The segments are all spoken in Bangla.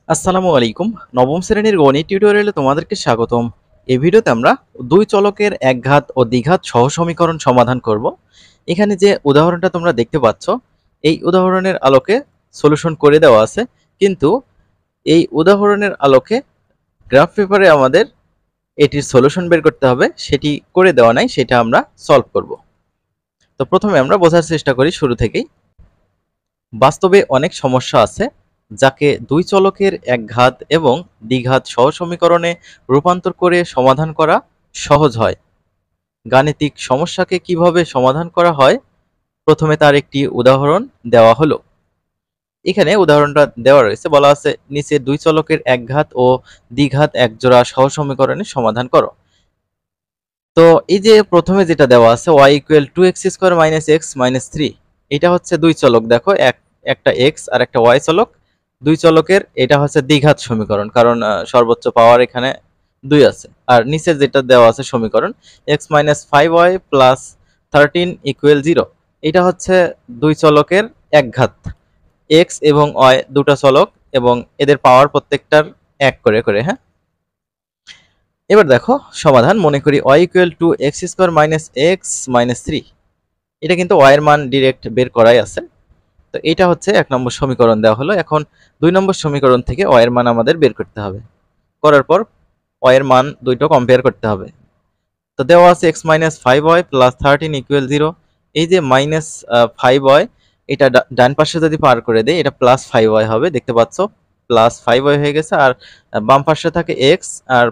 আসসালামু আলাইকুম। নবম শ্রেণীর গণিত টিউটোরিয়ালে তোমাদেরকে স্বাগতম। এই ভিডিওতে আমরা দুই চলকের একঘাত ও দ্বিঘাত সহ সমীকরণ সমাধান করব। এখানে যে উদাহরণটা তোমরা দেখতে পাচ্ছ, এই উদাহরণের আলোকে সলিউশন করে দেওয়া আছে, কিন্তু এই উদাহরণের আলোকে গ্রাফ পেপারে আমাদের এটির সলিউশন বের করতে হবে, সেটি করে দেওয়া নাই, সেটা আমরা সলভ করব। তো প্রথমে আমরা বোঝার চেষ্টা করি শুরু থেকেই। বাস্তবে অনেক সমস্যা আছে যাকে দুই চলকের একঘাত এবং দ্বিঘাত সহ সমীকরণে রূপান্তর করে সমাধান করা সহজ হয়। গাণিতিক সমস্যাকে কিভাবে সমাধান করা হয়, প্রথমে তার একটি উদাহরণ দেওয়া হলো। এখানে উদাহরণটা দেওয়া রয়েছে, বলা আছে নিচে দুই চলকের একঘাত ও দ্বিঘাত একজোড়া সহ সমীকরণে সমাধান করো। তো এই যে প্রথমে যেটা দেওয়া আছে y ইকুয়াল 2x² - x - 3, এটা হচ্ছে দুই চলক। দেখো একটা x আর একটা y চলক, দুই চলকের এটা হচ্ছে দ্বিঘাত সমীকরণ, কারণ সর্বোচ্চ পাওয়ার এখানে 2 আছে। আর নিচে যেটা দেওয়া আছে সমীকরণ x - 5y + 13 = 0, এটা হচ্ছে দুই চলকের একঘাত। x এবং y দুটো চলক এবং এদের পাওয়ার প্রত্যেকটার 1 করে করে, হ্যাঁ। এবার দেখো সমাধান, মনে করি y equal to x² - x - 3, এটা কিন্তু y এর মান ডিরেক্ট বের করাই আছে। তো এটা হচ্ছে 1 নম্বর সমীকরণ দেওয়া হলো। এখন 2 নম্বর সমীকরণ থেকে y এর মান আমাদের বের করতে হবে। করার পর y এর মান দুইটো কম্পেয়ার করতে হবে। তো দেওয়া আছে x - 5y + 13 = 0। এই যে -5y, এটা ডান পাশে যদি পার করে দেই, এটা +5y হবে, দেখতে পাচ্ছ +5y হয়ে গেছে। আর বাম পাশে থাকে x আর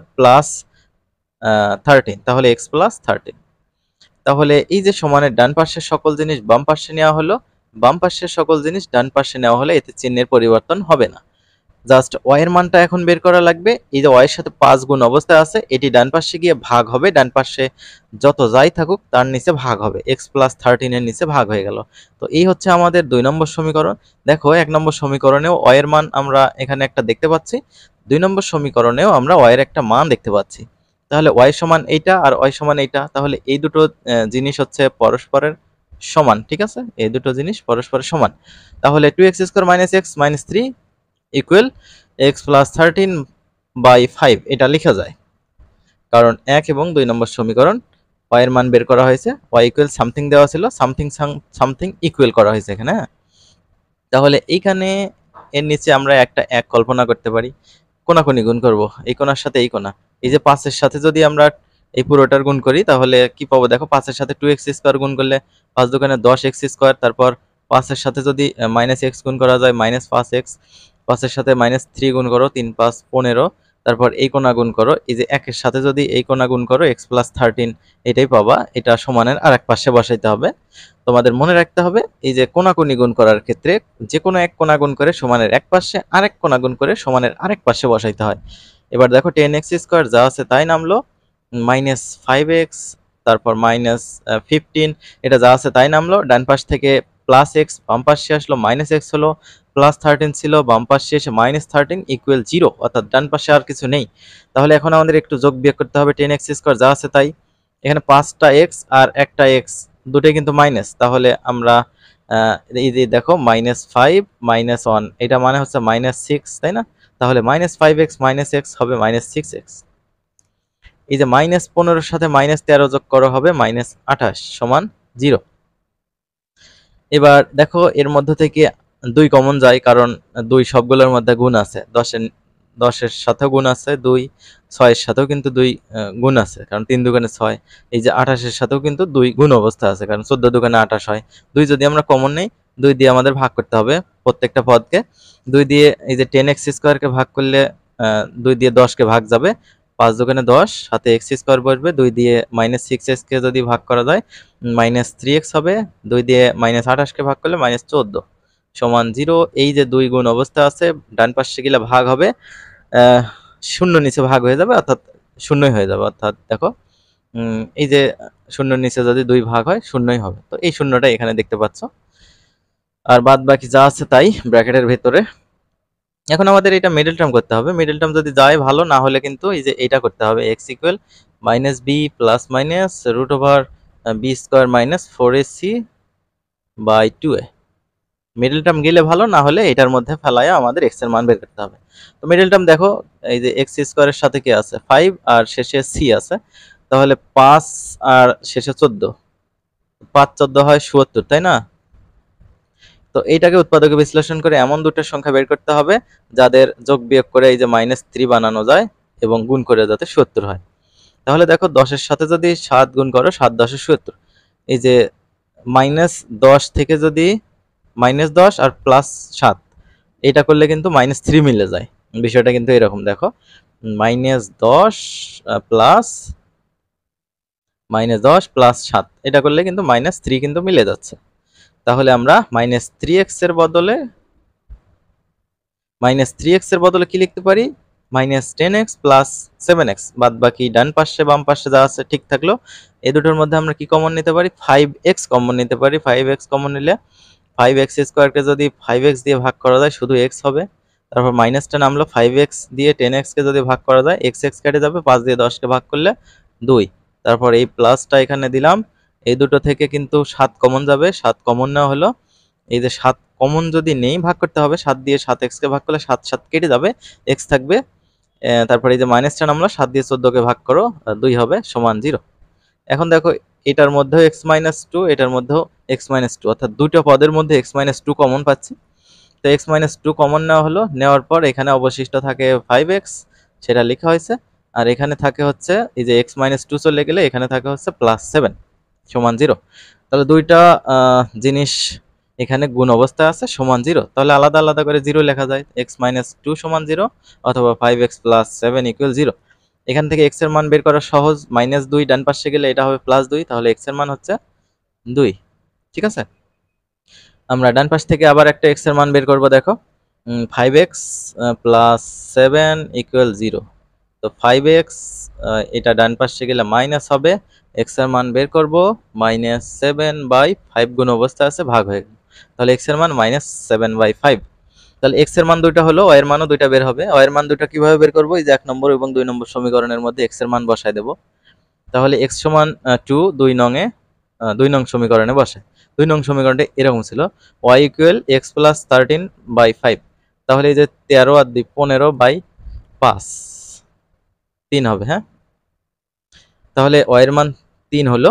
+13, তাহলে x + 13। তাহলে এই যে সমানের ডান পাশের সকল জিনিস বাম পাশে নেওয়া হলো, বাম পাশের সকল জিনিস ডান পাশে নেওয়া হলে এতে চিহ্নের পরিবর্তন হবে না। জাস্ট y এর মানটা এখন বের করা লাগবে। এই যে y এর সাথে 5 গুণ অবস্থায় আছে, এটি ডান পাশে গিয়ে ভাগ হবে, ডান পাশে যত যাই থাকুক তার নিচে ভাগ হবে, x + 13 এর নিচে ভাগ হয়ে গেল। তো এই হচ্ছে আমাদের 2 নম্বর সমীকরণ। দেখো 1 নম্বর সমীকরণেও y এর মান আমরা এখানে একটা দেখতে পাচ্ছি, 2 নম্বর সমীকরণেও আমরা y এর একটা মান দেখতে পাচ্ছি। তাহলে y সমান এইটা আর y সমান এইটা, তাহলে এই দুটো জিনিস হচ্ছে পরস্পরের সমান, ঠিক আছে? এই দুটো জিনিস পরস্পরের সমান। তাহলে 2x² - x - 3 ইকুয়াল x + 13/5, এটা লেখা যায়, কারণ 1 এবং 2 নম্বর সমীকরণ y এর মান বের করা হয়েছে, y ইকুয়াল সামথিং দেওয়া ছিল, সামথিং সামথিং ইকুয়াল করা হয়েছে এখানে, হ্যাঁ। তাহলে এইখানে এর নিচে আমরা একটা 1 কল্পনা করতে পারি, কোনাকুনি গুণ করব, এই কোণার সাথে এই কোণা। এই যে 5 এর সাথে যদি আমরা এই পুরোটার গুণ করি, তাহলে কি পাবো দেখো, 5 এর সাথে 2x² গুণ করলে 5 দুগুণে 10x², তারপর 5 এর সাথে যদি -x গুণ করা যায় -5x, 5 এর সাথে -3 গুণ করো, 3 5 15, তারপর এই কোণা গুণ করো, এই যে 1 এর সাথে যদি এই কোণা গুণ করো x + 13, এটাই পাবা। এটা সমানের আরেক পাশে বসাইতে হবে। তোমাদের মনে রাখতে হবে, এই যে কোনাকুনি গুণ করার ক্ষেত্রে যে কোনো এক কোণা গুণ করে সমানের এক পাশে আরেক কোণা গুণ করে সমানের আরেক পাশে বসাইতে হয়। এবার দেখো 10x² যা আছে তাই নামলো, -5x, তারপর -15, এটা যা আছে তাই নামলো। ডান পাশ থেকে +x, বাম পাশে আসলো -x হলো, +13 ছিল, বাম পাশে এসে -13 = 0, অর্থাৎ ডান পাশে আর কিছু নেই। তাহলে এখন আমাদের একটু যোগ বিয়োগ করতে হবে। 10x² যা আছে তাই, এখানে 5টা x আর একটা x, দুটোই কিন্তু মাইনাস, তাহলে আমরা এই যে দেখো -5 - 1, এটা মানে হচ্ছে -6, তাই না? তাহলে -5x - x হবে -6x। এই যে -15 এর সাথে -13 যোগ করা হবে -28 সমান 0। এবার দেখো এর মধ্যে থেকে 2 কমন যায়, কারণ 2 সবগুলোর মধ্যে গুণ আছে, 10 এর সাথেও গুণ আছে 2, 6 এর সাথেও কিন্তু 2 গুণ আছে, কারণ 3 দুগুণে 6। এই যে 28 এর সাথেও কিন্তু 2 গুণ অবস্থা আছে, কারণ 14 দুগুণে 28 হয়। 2 যদি আমরা কমন নেই, 2 দিয়ে আমাদের ভাগ করতে হবে প্রত্যেকটা পদকে। 2 দিয়ে এই যে 10x² কে ভাগ করলে 2 দিয়ে 10 কে ভাগ যাবে, 5 দুগুণে 10, সাথে x² বসবে। 2 দিয়ে -6x কে যদি ভাগ করা যায় -3x হবে, 2 দিয়ে -28 কে ভাগ করলে -14 সমান 0। এই যে 2 গুণ অবস্থা আছে, ডান পাশে গেলে ভাগ হবে, শূন্য নিচে ভাগ হয়ে যাবে, অর্থাৎ শূন্যই হয়ে যাবে। অর্থাৎ দেখো এই যে শূন্যর নিচে যদি 2 ভাগ হয়, শূন্যই হবে। তো এই শূন্যটা এখানে দেখতে পাচ্ছ, আর বাদ বাকি যা আছে তাই ব্র্যাকেটের ভেতরে। এখন আমাদের এটা মিডল টার্ম করতে হবে। মিডল টার্ম যদি যায় ভালো, না হলে কিন্তু এই যে এটা করতে হবে, x equal -b plus minus √b² - 4ac/2a। Middle term গেলে ভালো, না হলে এটার মধ্যে ফেলায় আমাদের এক্স এর মান বের করতে হবে। তো মিডল টার্ম দেখো, এই যে এক্স স্কোয়ারের সাথে কি আছে 5 আর শেষে সি আছে, তাহলে 5 আর শেষে 14, 5 14 হয় 77, তাই না? তো এইটাকে উৎপাদকে বিশ্লেষণ করে এমন দুটো সংখ্যা বের করতে হবে যাদের যোগ বিয়োগ করে এই যে -3 বানানো যায় এবং গুণ করে যাতে 70 হয়। তাহলে দেখো 10-এর সাথে যদি 7 গুণ করো, 7 10 70, এই যে -10 থেকে যদি -10 আর +7 এটা করলে কিন্তু -3 মিলে যায়। বিষয়টা কিন্তু এরকম, দেখো -10 প্লাস -10 + 7 এটা করলে কিন্তু -3 কিন্তু মিলে যাচ্ছে। তাহলে আমরা -3x এর বদলে কি লিখতে পারি? -10x + 7x, বাদ বাকি ডান পাশে বাম পাশে যা আছে ঠিক থাকলো। এই দুটোর মধ্যে আমরা কি কমন নিতে পারি? 5x কমন নিতে পারি। 5x কমন নিলে 5x স্কোয়ারকে যদি 5x দিয়ে ভাগ করা যায় শুধু x হবে, তারপর মাইনাসটা নামলো, 5x দিয়ে 10x কে যদি ভাগ করা যায় x কেটে যাবে, 5 দিয়ে 10 কে ভাগ করলে 2, তারপর এই প্লাসটা এখানে দিলাম। এই দুটো থেকে কিন্তু 7 কমন যাবে, 7 কমন নেওয়া হলো। এই যে 7 কমন যদি নেই, ভাগ করতে হবে, 7 দিয়ে 7x কে ভাগ করলে 7 7 কেটে যাবে, x থাকবে। তারপর এই যে মাইনাসটা নামলো, 7 দিয়ে 14 কে ভাগ করো, 2 হবে সমান 0। এখন দেখো এটার মধ্যেও x-2, এটার মধ্যেও x-2, অর্থাৎ দুটো পদের মধ্যে x-2 কমন পাচ্ছি। তো x-2 কমন নেওয়া হলো, নেওয়ার পর এখানে অবশিষ্ট থাকে 5x, সেটা লেখা হয়েছে। আর এখানে থাকে হচ্ছে এই যে x-2 চলে গেলে এখানে থাকে হচ্ছে +7 সমান 0। তাহলে দুইটা জিনিস এখানে গুণ অবস্থায় আছে, সমান 0। তাহলে আলাদা আলাদা করে 0 লেখা যায়, x-2 সমান 0 অথবা 5x + 7 = 0। এখান থেকে x এর মান বের করা সহজ, -2 ডান পাশে গেলে এটা হবে +2, তাহলে x এর মান হচ্ছে 2। ঠিক আছে, আমরা ডান পাশ থেকে আবার একটা x এর মান বের করব। দেখো 5x + 7 = 0। তো 5x এটা ডান পাশে গেলে মাইনাস হবে, x এর মান বের করব, -7/5 গুণ অবস্থা আছে, ভাগ হয়ে গেল। তাহলে x এর মান -7/5। তাহলে x এর মান দুইটা হলো, y এর মানও দুইটা বের হবে। y এর মান দুইটা কিভাবে বের করব? এই যে 1 নম্বর এবং 2 নম্বর সমীকরণের মধ্যে x এর মান বসায় দেব। তাহলে x সমান 2 2 নং এ 2 নং সমীকরণে বসে। 2 নং সমীকরণটা এরকম ছিল, y = x + 13/5। তাহলে এই যে 13 আর 2 15/5 3 হবে। হ্যাঁ, তাহলে y এর মান 3 হলো।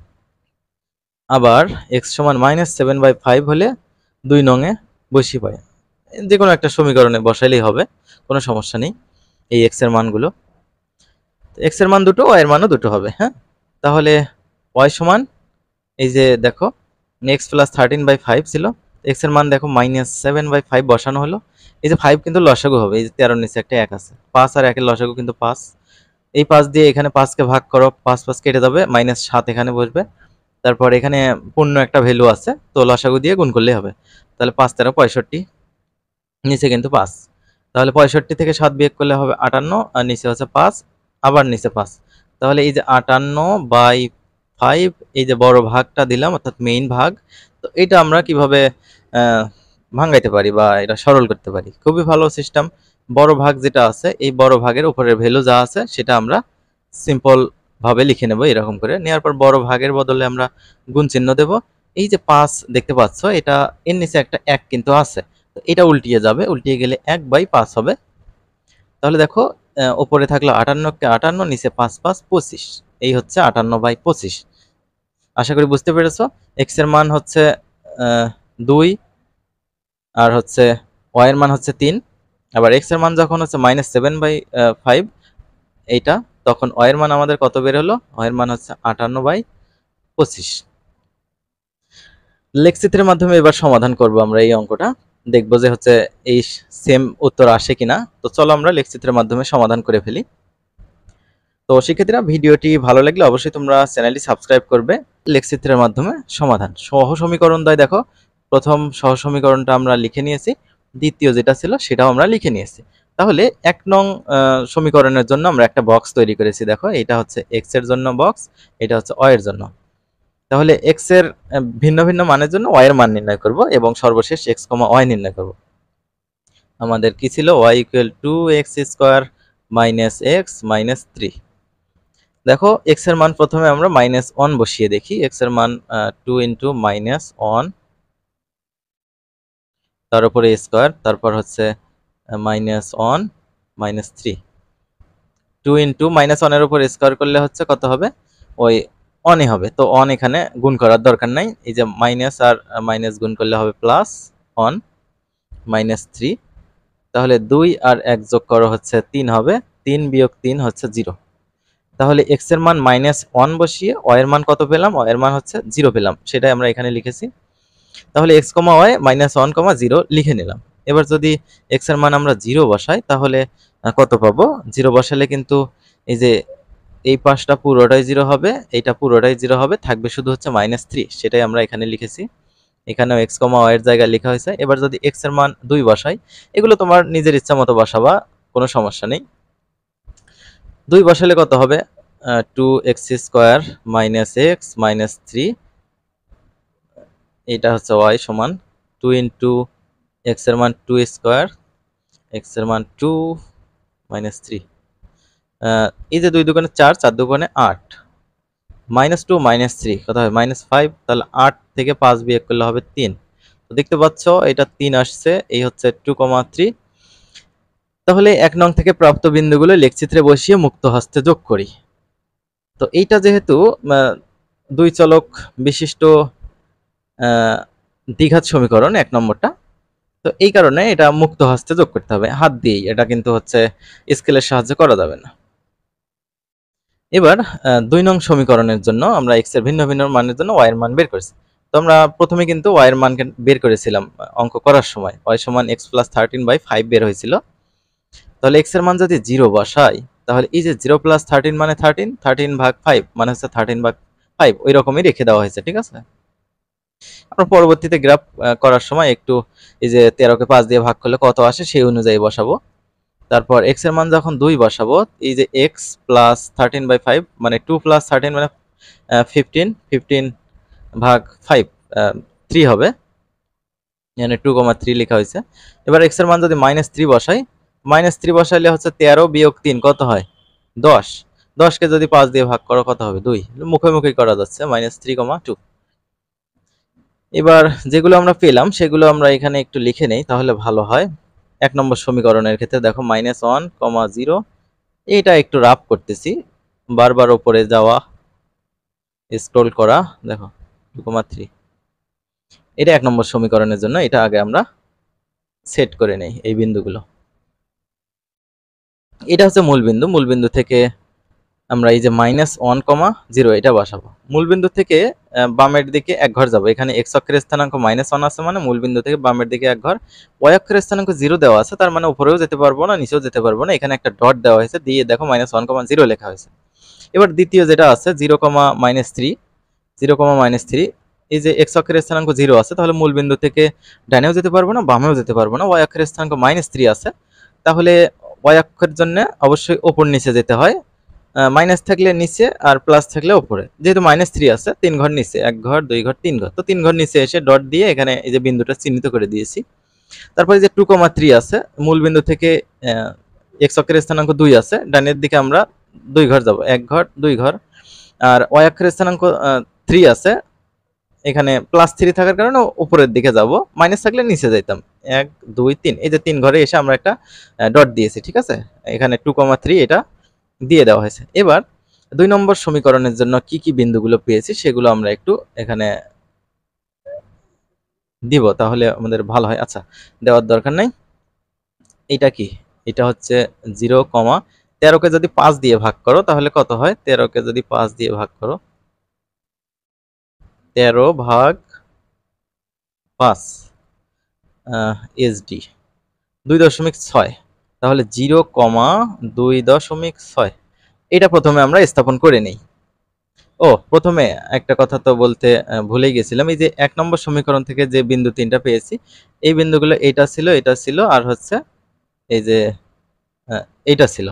আবার x সমান -7/5 হলে 2 নং এ বসিয়ে পাই, যে কোনো একটা সমীকরণে বসাইলেই হবে, কোনো সমস্যা নেই। এই x এর মানগুলো, x এর মান দুটো, y এর মানও দুটো হবে। হ্যাঁ, তাহলে y সমান এই যে দেখো x + 13/5 ছিল, x এর মান দেখো -7/5 বসানো হলো। এই যে 5 কিন্তু লসাগু হবে, এই যে 13 নিচে একটা 1 আছে, 5 আর 1 এর লসাগু কিন্তু 5। এই 5 দিয়ে এখানে 5 কে ভাগ করো, 5 5 কেটে যাবে, -7 এখানে বসবে। তারপর এখানে পূর্ণ একটা ভ্যালু আছে, তো লসাগু দিয়ে গুণ করলেই হবে। তাহলে 5 13 65, নিচে কিন্তু 5। তাহলে 65 থেকে 7 বিয়োগ করলে হবে 58, আর নিচে হচ্ছে 5, আবার নিচে 5। তাহলে এই যে 58/5, এই যে বড় ভাগটা দিলাম, অর্থাৎ মেইন ভাগ। তো এটা আমরা কিভাবে ভাঙাইতে পারি বা এটা সরল করতে পারি? খুবই ভালো সিস্টেম। বড় ভাগ যেটা আছে, এই বড় ভাগের উপরের ভ্যালু যা আছে সেটা আমরা সিম্পল ভাবে লিখে নেব। এরকম করে নেওয়ার পর বড় ভাগের বদলে আমরা গুণ চিহ্ন দেব। এই যে 5 দেখতে পাচ্ছ, এটা এর নিচে একটা 1 কিন্তু আছে, তো এটা উল্টিয়ে যাবে, উল্টিয়ে গেলে 1/5 হবে। তাহলে দেখো উপরে থাকলো 58 কে 58, নিচে 5 5 25, এই হচ্ছে 58/25। আশা করি বুঝতে পেরেছো। x এর মান হচ্ছে 2 আর হচ্ছে y এর মান হচ্ছে 3। আবার x এর মান যখন হচ্ছে -7/5 এইটা, তখন y এর মান আমাদের কত বের হলো? y এর মান হচ্ছে 58/25। লেখচিত্রের মাধ্যমে এবার সমাধান করব আমরা এই অঙ্কটা, দেখবো যে হচ্ছে এই সেম উত্তর আসে কিনা। তো চলো আমরা লেখচিত্রের মাধ্যমে সমাধান করে ফেলি। তো শিক্ষার্থীরা, ভিডিওটি ভালো লাগলে অবশ্যই তোমরা চ্যানেলটি সাবস্ক্রাইব করবে। লেখচিত্রের মাধ্যমে সমাধান, সহ সমীকরণ দ্বয় দেখো, প্রথম সহ সমীকরণটা আমরা লিখে নিয়েছি, দ্বিতীয় যেটা ছিল সেটাও আমরা লিখে নিয়েছি। তাহলে 1 নং সমীকরণের জন্য আমরা একটা বক্স তৈরি করেছি। দেখো এটা হচ্ছে x এর জন্য বক্স, এটা হচ্ছে y এর জন্য। তাহলে x এর ভিন্ন ভিন্ন মানের জন্য y এর মান নির্ণয় করব এবং সর্বশেষ x, y নির্ণয় করব। আমাদের কি ছিল? y = 2x² - x - 3। দেখো x এর মান প্রথমে আমরা -1 বসিয়ে দেখি। x এর মান 2 × -1 তার উপরে স্কোয়ার, তারপর হচ্ছে -1 -3, 2 ইন্টু -1 এর উপর স্কোয়ার করলে হচ্ছে কত হবে, ওই অনই হবে। তো অন এখানে গুণ করার দরকার নাই, এই যে মাইনাস আর মাইনাস গুণ করলে হবে +1 -3। তাহলে 2 আর 1 যোগ করো হচ্ছে 3 হবে, 3 বিয়োগ 3 হচ্ছে 0। তাহলে x এর মান -1 বসিয়ে y এর মান কত পেলাম, y এর মান হচ্ছে 0 পেলাম, সেটাই আমরা এখানে লিখেছি। তাহলে x, y -1, 0 লিখে নিলাম। এবার যদি x এর মান আমরা 0 বসাই তাহলে কত পাবো, 0 বসালে কিন্তু এই যে এই পাশটা পুরোটাই 0 হবে, এইটা পুরোটাই 0 হবে, থাকবে শুধু হচ্ছে -3, সেটাই আমরা এখানে লিখেছি। এখানেও x, y এর জায়গায় লেখা হয়েছে। এবার যদি x এর মান 2 বসাই, এগুলো তোমার নিজের ইচ্ছা মতো বসাবা, কোনো সমস্যা নেই। 2 বসালে কত হবে, 2x² - x -3, এটা হচ্ছে y সমান 2 ইন্টু x এর মান 2² x এর মান 2 -3, এই যে 2 দুগুণে 4, 4 দুগুণে 8, -2 -3 কত হবে -5, তাহলে 8 থেকে 5 বিয়োগ করলে হবে 3। তো দেখতে পাচ্ছ এটা 3 আসছে, এই হচ্ছে 2,3। তাহলে 1 নং থেকে প্রাপ্ত বিন্দুগুলো লেখচিত্রে বসিয়ে মুক্ত হস্তে যোগ করি। তো এইটা যেহেতু 2 চলক বিশিষ্ট দ্বিঘাত সমীকরণ 1 নম্বরটা, তো এই কারণে এটা মুক্ত হস্তে যোগ করতে হবে, হাত দিয়েই, এটা কিন্তু হচ্ছে স্কেলের সাহায্যে করা যাবে না। এবার 2 নং সমীকরণের জন্য আমরা x এর ভিন্ন ভিন্ন মানের জন্য y এর মান বের করেছি। তো আমরা প্রথমে কিন্তু y এর মান বের করেছিলাম অঙ্ক করার সময়, y সমান x + 13/5 বের হয়েছিল। তাহলে x এর মান যদি 0 বসাই, তাহলে এই যে 0 + 13 মানে 13, 13/5 মানে হচ্ছে 13/5, ওই রকমই রেখে দেওয়া হয়েছে, ঠিক আছে। আমরা পরবর্তীতে গ্রাফ করার সময় একটু এই যে 13 কে 5 দিয়ে ভাগ করলে কত আসে সেই অনুযায়ী বসাবো। তারপর x এর মান যখন 2 বসাবো, এই যে x + 13/5 মানে 2 + 13 মানে 15, 15/5 3 হবে, এখানে 2,3 লেখা হয়েছে। এবার x এর মান যদি -3 বসাই, -3 বসাইলে হচ্ছে 13 বিয়োগ 3 কত হয়, 10। 10 কে যদি 5 দিয়ে ভাগ করো কত হবে, 2, মুখে মুখেই করা যাচ্ছে, -3,2। এবার যেগুলো আমরা পেলাম সেগুলো আমরা এখানে একটু লিখে নেই, তাহলে ভালো হয়। 1 নম্বর সমীকরণের ক্ষেত্রে দেখো -1, 0, এইটা একটু রাফ করতেছি, বারবার উপরে যাওয়া, স্ক্রল করা, দেখো 2,3, এটা 1 নম্বর সমীকরণের জন্য। এটা আগে আমরা সেট করে নেই, এই বিন্দুগুলো। এটা হচ্ছে মূলবিন্দু, মূলবিন্দু থেকে আমরা এই যে -1, 0 এটা বসাবো। মূলবিন্দু থেকে বামের দিকে 1 ঘর যাব, এখানে x অক্ষের স্থানাঙ্ক -1 আছে মানে মূলবিন্দু থেকে বামের দিকে 1 ঘর, y অক্ষের স্থানাঙ্ক 0 দেওয়া আছে, তার মানে উপরেও যেতে পারবো না নিচেও যেতে পারবো না, এখানে একটা ডট দেওয়া হয়েছে, দিয়ে দেখো -1, 0 লেখা হয়েছে। এবার দ্বিতীয় যেটা আছে 0, -3, 0, -3, এই যে x অক্ষের স্থানাঙ্ক 0 আছে, তাহলে মূলবিন্দু থেকে ডানেও যেতে পারবো না বামেও যেতে পারবো না, y অক্ষের স্থানাঙ্ক -3 আছে, তাহলে y অক্ষের জন্য অবশ্যই উপর নিচে যেতে হয়, মাইনাস থাকলে নিচে আর প্লাস থাকলে উপরে। যেহেতু -3 আছে, 3 ঘর নিচে, 1 ঘর 2 ঘর 3 ঘর, তো 3 ঘর নিচে এসে ডট দিয়ে এখানে এই যে বিন্দুটা চিহ্নিত করে দিয়েছি। তারপরে যে 2,3 আছে, মূল বিন্দু থেকে x অক্ষের স্থানাঙ্ক 2 আছে, ডানের দিকে আমরা 2 ঘর যাব, 1 ঘর 2 ঘর, আর y অক্ষের স্থানাঙ্ক 3 আছে, এখানে +3 থাকার কারণে উপরের দিকে যাব, মাইনাস থাকলে নিচে যাইতাম, 1 2 3, এই যে 3 ঘরে এসে আমরা একটা ডট দিয়েছি, ঠিক আছে, এখানে 2,3 এটা দিয়ে দেওয়া হয়েছে। এবার 2 নম্বর সমীকরণের জন্য কি কি বিন্দুগুলো পেয়েছি সেগুলো আমরা একটু এখানে দিব, তাহলে আমাদের ভালো হয়। আচ্ছা, দেওয়ার দরকার নাই। এটা কি, এটা হচ্ছে 0, 13 কে যদি 5 দিয়ে ভাগ করো তাহলে কত হয়, 13 কে যদি 5 দিয়ে ভাগ করো, 13/5 SD 2.6, তাহলে 0, 2.6, এটা প্রথমে আমরা স্থাপন করে নেই। প্রথমে একটা কথা তো বলতে ভুলেই গেছিলাম, এই যে 1 নম্বর সমীকরণ থেকে যে বিন্দু 3টা পেয়েছি, এই বিন্দুগুলো এটা ছিল আর হচ্ছে এই যে এইটা ছিল,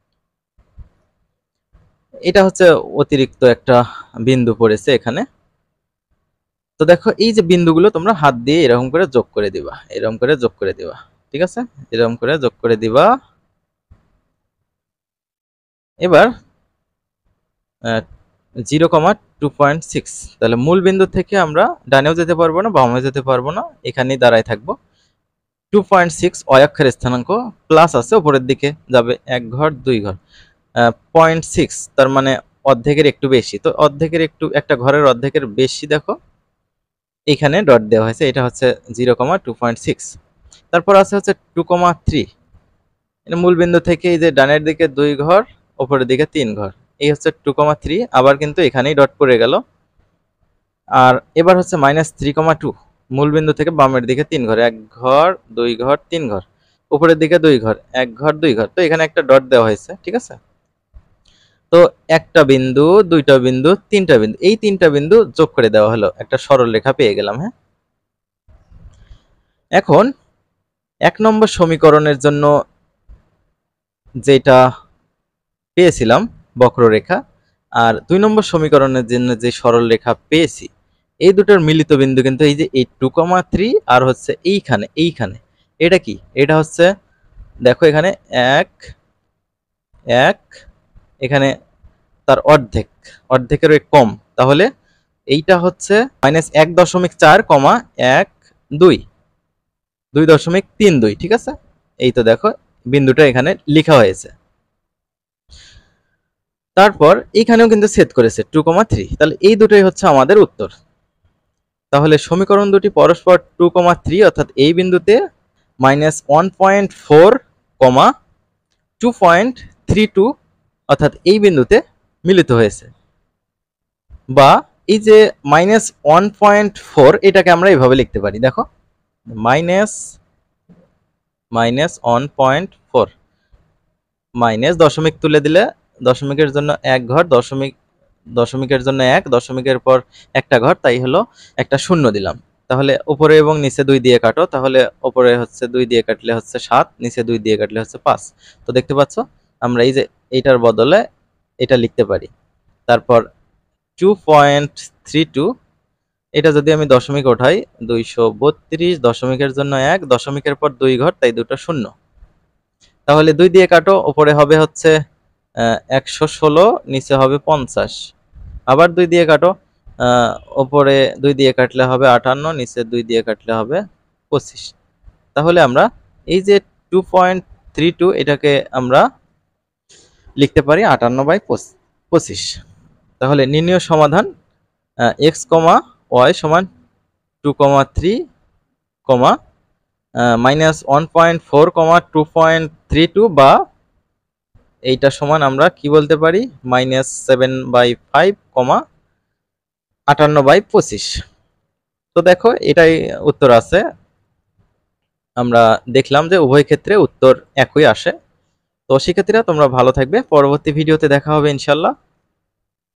এটা হচ্ছে অতিরিক্ত একটা বিন্দু পড়েছে এখানে। তো দেখো এই যে বিন্দুগুলো তোমরা হাত দিয়ে এরকম করে যোগ করে দিবা, এরকম করে যোগ করে দিবা, ঠিক আছে, এরকম করে যোগ করে দিবা। এবার 0,2.6, তাহলে মূল বিন্দু থেকে আমরা ডানেও যেতে পারবো না বামেও যেতে পারবো না, এখানেই দাঁড়ায় থাকবো। 2.6 অয় অক্ষের স্থানাঙ্ক, প্লাস আছে উপরের দিকে যাবে 1 ঘর 2 ঘর, 0.6 তার মানে অর্ধেকের একটু বেশি। তো অর্ধেকের একটু, একটা ঘরের অর্ধেকের বেশি দেখো এখানে ডট দেওয়া হয়েছে, এটা হচ্ছে 0,2.6। তারপর আছে হচ্ছে 2,3, এটা মূল বিন্দু থেকে এই যে ডানের দিকে 2 ঘর উপরের দিকে 3 ঘর, এই হচ্ছে 2,3, আবার কিন্তু এখানেই ডট পড়ে গেল। আর এবার হচ্ছে -3,2, মূল বিন্দু থেকে বামের দিকে 3 ঘর, 1 ঘর 2 ঘর 3 ঘর, উপরের দিকে 2 ঘর 1 ঘর 2 ঘর, তো এখানে একটা ডট দেওয়া হয়েছে, ঠিক আছে। তো একটা বিন্দু, দুইটা বিন্দু, তিনটা বিন্দু, এই তিনটা বিন্দু যোগ করে দেওয়া হলো, একটা সরল রেখা পেয়ে গেলাম। হ্যাঁ, এখন 1 নম্বর সমীকরণের জন্য যেটা পেয়েছিলাম বক্ররেখা, আর 2 নম্বর সমীকরণের জন্য যে সরল রেখা পেয়েছি, এই দুটোর মিলিত বিন্দু কিন্তু এই যে এই 2,3 আর হচ্ছে এইখানে এটা কি, এটা হচ্ছে দেখো এখানে 1 1, এখানে তার অর্ধেকেরও কম, তাহলে এইটা হচ্ছে -1.4, 1 2 2.32, ঠিক আছে। এই তো দেখো বিন্দুটা এখানে লেখা হয়েছে। তারপর এখানেও কিন্তু ছেদ করেছে 2,3, তাহলে এই দুটোই হচ্ছে আমাদের উত্তর। তাহলে সমীকরণ দুটি পরস্পর 2,3 অর্থাৎ এই বিন্দুতে -1.4, 2.32 অর্থাৎ এই বিন্দুতে মিলিত হয়েছে। বা এই যে -1.4, এটাকে আমরা এইভাবে লিখতে পারি, দেখো -1.4, মাইনাস দশমিক তুলে দিলে দশমিকের জন্য 1 ঘর, দশমিকের জন্য 1, দশমিকের পর একটা ঘর, তাই হলো একটা শূন্য দিলাম। তাহলে উপরে এবং নিচে 2 দিয়ে কাটো, তাহলে উপরে হচ্ছে 2 দিয়ে কাটলে হচ্ছে 7, নিচে 2 দিয়ে কাটলে হচ্ছে 5। তো দেখতে পাচ্ছ আমরা এই যে এইটার বদলে এটা লিখতে পারি। তারপর 2.32, এটা যদি আমি দশমিক ওঠাই 232, দশমিকের জন্য 1, দশমিকের পর 2 ঘর, তাই দুটো শূন্য। তাহলে 2 দিয়ে কাটো, উপরে হবে হচ্ছে 116, নিচে হবে 50। আবার 2 দিয়ে কাটো, উপরে 2 দিয়ে কাটলে হবে 58, নিচে 2 দিয়ে কাটলে হবে 25। তাহলে আমরা এই যে 2.32, এটাকে আমরা লিখতে পারি 58/25। তাহলে নির্ণয় সমাধান x, y সমান 2,3, -1.4, 2.32, বা এইটা সমান আমরা কি বলতে পারি -7/5, 58/25। তো দেখো এটাই উত্তর আছে। আমরা দেখলাম যে উভয় ক্ষেত্রে উত্তর একই আসে। তো শিক্ষার্থীরা তোমরা ভালো থাকবে, পরবর্তী ভিডিওতে দেখা হবে ইনশাল্লাহ।